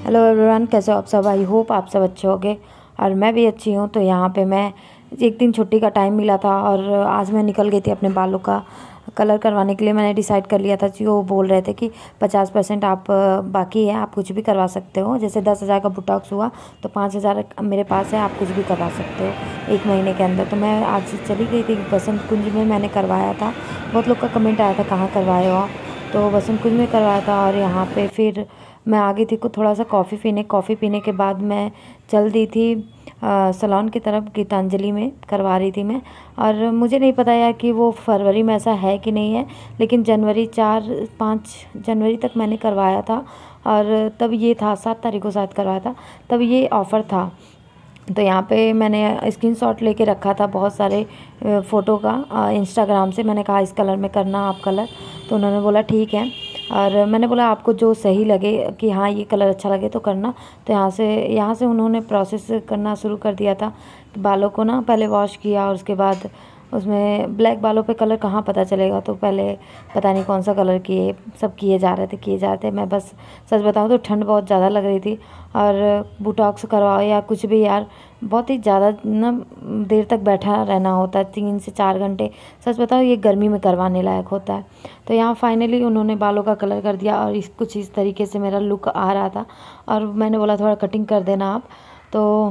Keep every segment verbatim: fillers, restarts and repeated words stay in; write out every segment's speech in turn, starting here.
Hello everyone, कैसे हो आप सब। आई होप आप सब अच्छे होंगे और मैं भी अच्छी हूँ। तो यहाँ पे मैं एक दिन छुट्टी का टाइम मिला था और आज मैं निकल गई थी अपने बालों का कलर करवाने के लिए। मैंने डिसाइड कर लिया था कि वो बोल रहे थे कि पचास परसेंट आप बाकी है, आप कुछ भी करवा सकते हो। जैसे दस हज़ार का बुटॉक्स हुआ तो पाँच हज़ार मेरे पास है, आप कुछ भी करवा सकते हो एक महीने के अंदर। तो मैं आज चली गई थी बसंत कुंज में, मैंने करवाया था। बहुत लोग का कमेंट आया था कहाँ करवाए हो आप, तो बसंत कुंज में करवाया था। और यहाँ पे फिर मैं आ गई थी को थोड़ा सा कॉफ़ी पीने। कॉफ़ी पीने के बाद मैं चल दी थी सैलून की तरफ, गीतांजलि में करवा रही थी मैं। और मुझे नहीं पता यार कि वो फरवरी में ऐसा है कि नहीं है, लेकिन जनवरी चार पाँच जनवरी तक मैंने करवाया था। और तब ये था सात तारीख को शायद करवाया था, तब ये ऑफ़र था। तो यहाँ पे मैंने स्क्रीनशॉट लेके रखा था बहुत सारे फ़ोटो का इंस्टाग्राम से। मैंने कहा इस कलर में करना आप कलर, तो उन्होंने बोला ठीक है। और मैंने बोला आपको जो सही लगे कि हाँ ये कलर अच्छा लगे तो करना। तो यहाँ से यहाँ से उन्होंने प्रोसेस करना शुरू कर दिया था। बालों को ना पहले वॉश किया और उसके बाद उसमें ब्लैक बालों पे कलर कहाँ पता चलेगा, तो पहले पता नहीं कौन सा कलर किए, सब किए जा रहे थे किए जा रहे थे। मैं बस सच बताऊँ तो ठंड बहुत ज़्यादा लग रही थी। और बुटॉक्स करवाओ या कुछ भी यार, बहुत ही ज़्यादा ना देर तक बैठा रहना होता है, तीन से चार घंटे। सच बताओ ये गर्मी में करवाने लायक होता है। तो यहाँ फाइनली उन्होंने बालों का कलर कर दिया और इस कुछ इस तरीके से मेरा लुक आ रहा था। और मैंने बोला थोड़ा कटिंग कर देना आप। तो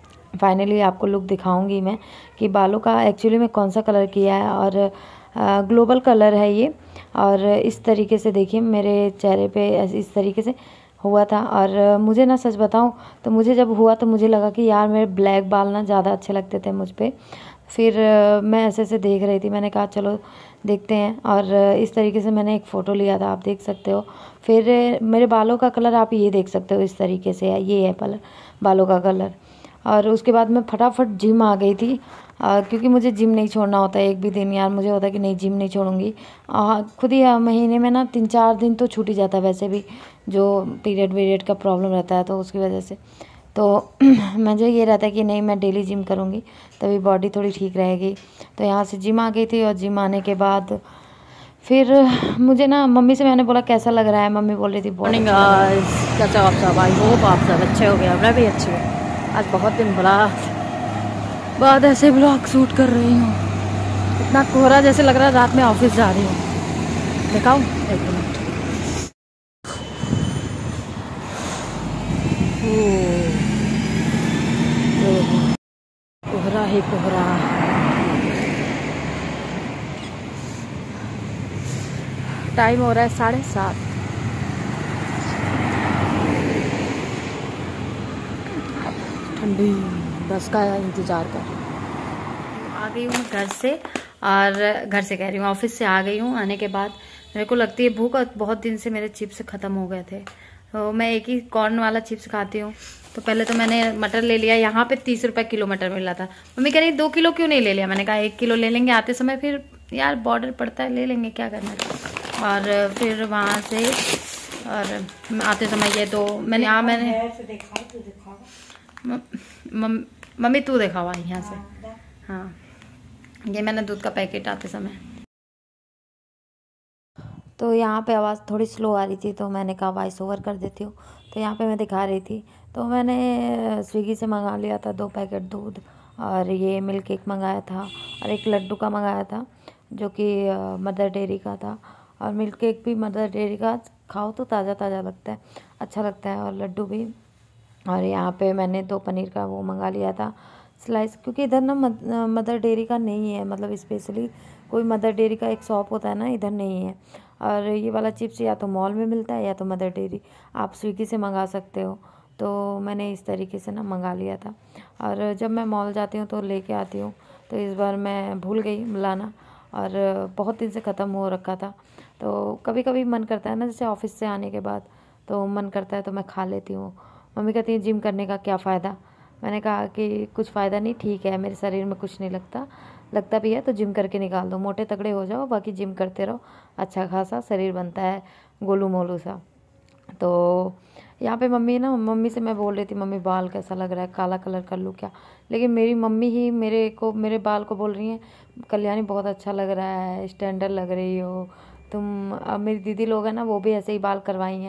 फाइनली आपको लुक दिखाऊंगी मैं कि बालों का एक्चुअली में कौन सा कलर किया है। और ग्लोबल कलर है ये। और इस तरीके से देखिए मेरे चेहरे पे इस तरीके से हुआ था। और मुझे ना सच बताऊं तो मुझे जब हुआ तो मुझे लगा कि यार मेरे ब्लैक बाल ना ज़्यादा अच्छे लगते थे मुझ पे। फिर मैं ऐसे ऐसे देख रही थी, मैंने कहा चलो देखते हैं। और इस तरीके से मैंने एक फ़ोटो लिया था, आप देख सकते हो। फिर मेरे बालों का कलर आप ये देख सकते हो, इस तरीके से ये है कलर बालों का कलर। और उसके बाद मैं फटाफट जिम आ गई थी आ, क्योंकि मुझे जिम नहीं छोड़ना होता है एक भी दिन यार। मुझे होता है कि नहीं जिम नहीं छोड़ूंगी। आ, खुद ही महीने में ना तीन चार दिन तो छूट ही जाता है वैसे भी, जो पीरियड वीरियड का प्रॉब्लम रहता है तो उसकी वजह से। तो मुझे ये रहता है कि नहीं मैं डेली जिम करूँगी तभी बॉडी थोड़ी ठीक रहेगी। तो यहाँ से जिम आ गई थी और जिम आने के बाद फिर मुझे ना मम्मी से मैंने बोला कैसा लग रहा है, मम्मी बोल रही थी मॉर्निंग गाइस, कैसे हो आप सब। आई होप आप सब अच्छे हो गए, मैं भी अच्छी हूँ। आज बहुत दिन भला बाद ऐसे ब्लॉग शूट कर रही हूँ। इतना कोहरा जैसे लग रहा है रात में ऑफिस जा रही हूँ। दिखाऊँ एक मिनट। कोहरा ही कोहरा। टाइम हो रहा है साढ़े सात। ठंडी बस का इंतजार कर रही हूँ। आ गई हूँ घर से, और घर से कह रही हूँ ऑफिस से आ गई हूँ। आने के बाद मेरे को लगती है भूख, और बहुत दिन से मेरे चिप्स खत्म हो गए थे। तो मैं एक ही कॉर्न वाला चिप्स खाती हूँ। तो पहले तो मैंने मटर ले लिया, यहाँ पे तीस रुपए किलो मटर मिल रहा था। मम्मी कह रही दो किलो क्यों नहीं ले लिया, मैंने कहा एक किलो ले लेंगे आते समय, फिर यार बॉर्डर पड़ता है ले लेंगे क्या करना है। और फिर वहाँ से और आते समय ये दो मैंने यहाँ मैंने मम्मी तू देखा हुआ यहाँ से। हाँ, ये मैंने दूध का पैकेट आते समय। तो यहाँ पे आवाज़ थोड़ी स्लो आ रही थी तो मैंने कहा वॉइस ओवर कर देती हूँ। तो यहाँ पे मैं दिखा रही थी, तो मैंने स्विगी से मंगा लिया था दो पैकेट दूध, और ये मिल्क केक मंगाया था, और एक लड्डू का मंगाया था जो कि मदर डेयरी का था। और मिल्क केक भी मदर डेयरी का, खाओ तो ताज़ा ताज़ा लगता है, अच्छा लगता है, और लड्डू भी। और यहाँ पे मैंने दो पनीर का वो मंगा लिया था स्लाइस, क्योंकि इधर ना मदर डेयरी का नहीं है, मतलब स्पेशली कोई मदर डेयरी का एक शॉप होता है ना, इधर नहीं है। और ये वाला चिप्स या तो मॉल में मिलता है या तो मदर डेयरी, आप स्विगी से मंगा सकते हो। तो मैंने इस तरीके से ना मंगा लिया था। और जब मैं मॉल जाती हूँ तो लेके आती हूँ, तो इस बार मैं भूल गई लाना, और बहुत दिन से ख़त्म हो रखा था। तो कभी कभी मन करता है ना, जैसे ऑफिस से आने के बाद तो मन करता है तो मैं खा लेती हूँ। मम्मी कहती है जिम करने का क्या फ़ायदा। मैंने कहा कि कुछ फ़ायदा नहीं, ठीक है मेरे शरीर में कुछ नहीं लगता, लगता भी है तो जिम करके निकाल दो, मोटे तगड़े हो जाओ, बाकी जिम करते रहो, अच्छा खासा शरीर बनता है गोलू मोलू सा। तो यहाँ पे मम्मी ना, मम्मी से मैं बोल रही थी मम्मी बाल कैसा लग रहा है, काला कलर कर लूँ क्या। लेकिन मेरी मम्मी ही मेरे को मेरे बाल को बोल रही हैं कल्याणी बहुत अच्छा लग रहा है, स्टैंडर्ड लग रही हो तुम। अब मेरी दीदी लोग हैं ना, वो भी ऐसे ही बाल करवाई हैं,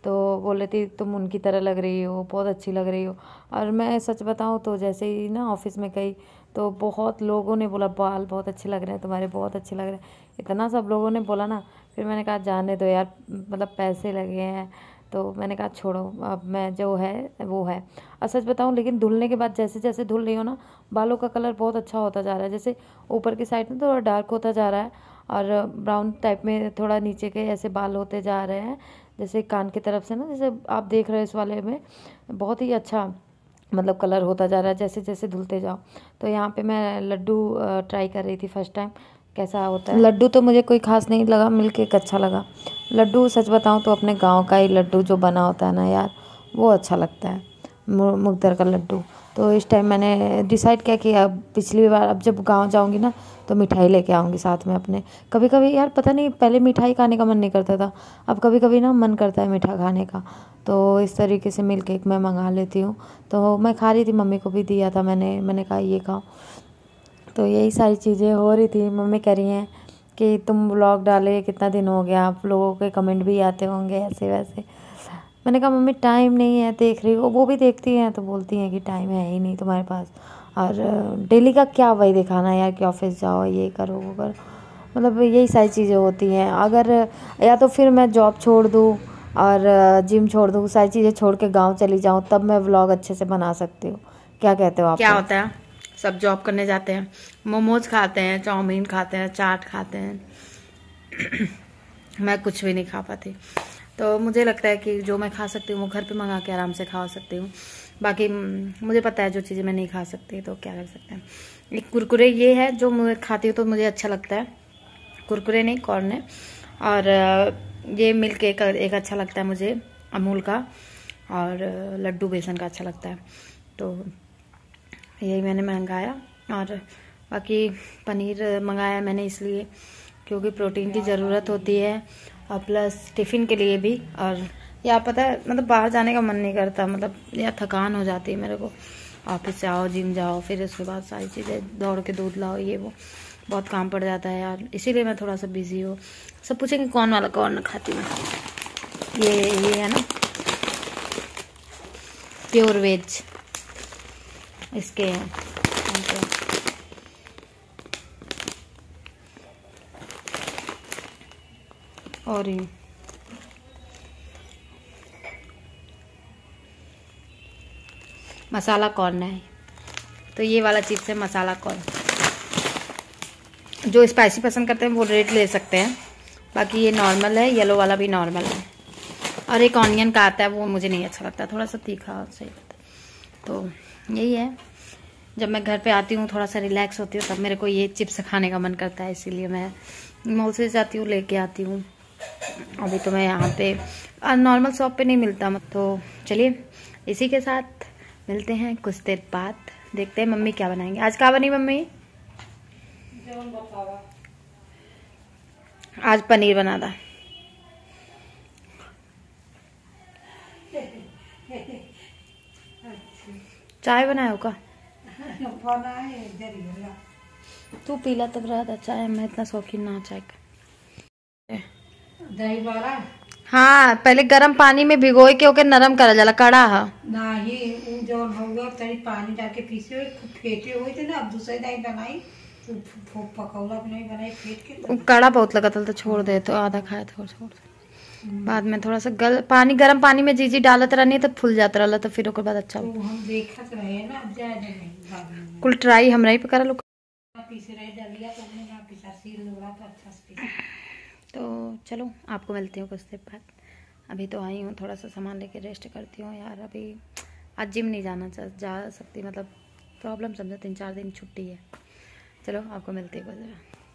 तो बोले थी तुम उनकी तरह लग रही हो, बहुत अच्छी लग रही हो। और मैं सच बताऊँ तो जैसे ही ना ऑफिस में गई तो बहुत लोगों ने बोला बाल बहुत अच्छे लग रहे हैं तुम्हारे, बहुत अच्छे लग रहे हैं, इतना सब लोगों ने बोला ना। फिर मैंने कहा जाने दो यार, मतलब पैसे लगे हैं, तो मैंने कहा छोड़ो, अब मैं जो है वो है। और सच बताऊँ लेकिन धुलने के बाद जैसे जैसे धुल रही हो ना, बालों का कलर बहुत अच्छा होता जा रहा है। जैसे ऊपर की साइड में थोड़ा डार्क होता जा रहा है और ब्राउन टाइप में थोड़ा नीचे के ऐसे बाल होते जा रहे हैं, जैसे कान की तरफ से ना, जैसे आप देख रहे हो इस वाले में बहुत ही अच्छा मतलब कलर होता जा रहा है जैसे जैसे धुलते जाओ। तो यहाँ पे मैं लड्डू ट्राई कर रही थी फर्स्ट टाइम, कैसा होता है। लड्डू तो मुझे कोई खास नहीं लगा, मिल्क केक अच्छा लगा। लड्डू सच बताऊँ तो अपने गांव का ही लड्डू जो बना होता है ना यार, वो अच्छा लगता है, मुगदर का लड्डू। तो इस टाइम मैंने डिसाइड किया कि अब पिछली बार अब जब गांव जाऊंगी ना तो मिठाई लेके आऊँगी साथ में अपने। कभी कभी यार पता नहीं, पहले मिठाई खाने का मन नहीं करता था, अब कभी कभी ना मन करता है मीठा खाने का। तो इस तरीके से मिल्क केक मैं मंगा लेती हूँ। तो मैं खा रही थी, मम्मी को भी दिया था मैंने मैंने कहा ये खाओ। तो यही सारी चीज़ें हो रही थी। मम्मी कह रही हैं कि तुम व्लॉग डाले कितना दिन हो गया, आप लोगों के कमेंट भी आते होंगे ऐसे वैसे। मैंने कहा मम्मी टाइम नहीं है, देख रही हो। वो भी देखती हैं तो बोलती हैं कि टाइम है ही नहीं तुम्हारे पास, और डेली का क्या वही दिखाना यार कि ऑफिस जाओ, ये करो वो करो, मतलब यही सारी चीज़ें होती हैं। अगर या तो फिर मैं जॉब छोड़ दूँ और जिम छोड़ दूँ, सारी चीज़ें छोड़ के गाँव चली जाऊँ, तब मैं व्लॉग अच्छे से बना सकती हूँ। क्या कहते हो आप? क्या होता है, सब जॉब करने जाते हैं, मोमोज खाते हैं, चाउमीन खाते हैं, चाट खाते हैं मैं कुछ भी नहीं खा पाती। तो मुझे लगता है कि जो मैं खा सकती हूँ वो घर पे मंगा के आराम से खा सकती हूँ। बाकी मुझे पता है जो चीज़ें मैं नहीं खा सकती, तो क्या कर सकते हैं। एक कुरकुरे ये है जो मैं खाती हूँ तो मुझे अच्छा लगता है, कुरकुरे नहीं कॉर्न है। और ये मिल्क केक एक अच्छा लगता है मुझे अमूल का, और लड्डू बेसन का अच्छा लगता है। तो यही मैंने मंगाया। और बाकी पनीर मंगाया मैंने इसलिए क्योंकि प्रोटीन की ज़रूरत होती है, और प्लस टिफ़िन के लिए भी। और या पता है मतलब बाहर जाने का मन नहीं करता, मतलब या थकान हो जाती है मेरे को, ऑफिस से आओ, जिम जाओ, फिर उसके बाद सारी चीज़ें दौड़ के दूध लाओ, ये वो बहुत काम पड़ जाता है यार। इसीलिए मैं थोड़ा सा बिजी हूँ। सब पूछेंगे कौन वाला कौन खाती मैं, ये ये है ना प्योर वेज, इसके हैं। और ये मसाला कॉर्न है, तो ये वाला चिप्स है मसाला कॉर्न। जो स्पाइसी पसंद करते हैं वो रेड ले सकते हैं, बाकी ये नॉर्मल है, येलो वाला भी नॉर्मल है। और एक ऑनियन का आता है वो मुझे नहीं अच्छा लगता, थोड़ा सा तीखा सही लगता है। तो यही है, जब मैं घर पे आती हूँ थोड़ा सा रिलैक्स होती हूँ तब मेरे को ये चिप्स खाने का मन करता है, इसीलिए मैं मॉल से जाती हूँ लेके आती हूँ। अभी तो मैं यहाँ पे नॉर्मल शॉप पे नहीं मिलता। तो चलिए इसी के साथ मिलते हैं कुछ देर बाद, देखते हैं मम्मी क्या बनाएंगे। आज क्या बनी मम्मी? आज पनीर बना था। चाय बनाए हो का? तू पीला तब रहा था चाय, मैं इतना शौकीन ना चाय का। दही बड़ा हाँ, पहले गरम पानी में भिगोए के ओके नरम करा जाला, कड़ा हा नहीं, उ जो भौवा तरी पानी डाल के पीसे हुए फेटे हुए थे ना। अब दूसरी दही बनाई तो पकौड़ा भी नहीं बनाई, फेट के कड़ा बहुत लगा था तो छोड़ दे, तो आधा खाया था और छोड़ दे। बाद में थोड़ा सा गल पानी गरम पानी में जीजी डालत रहनी तो फूल जाता रहा, तो फिर ओकर बाद अच्छा तो हम देखत रहे ना, अब जाए नहीं बाद में कुल ट्राई हमरा ही पे करा लोग पीसे रहे डलिया तो हमने ना पिसा सील लोड़ा तो अच्छा से पीसा। तो चलो आपको मिलती हूँ कुछ देर बाद। अभी तो आई हूँ, थोड़ा सा सामान लेके रेस्ट करती हूँ यार। अभी आज जिम नहीं जाना जा सकती, मतलब प्रॉब्लम समझो, तीन चार दिन छुट्टी है। चलो आपको मिलती है कुछ देर।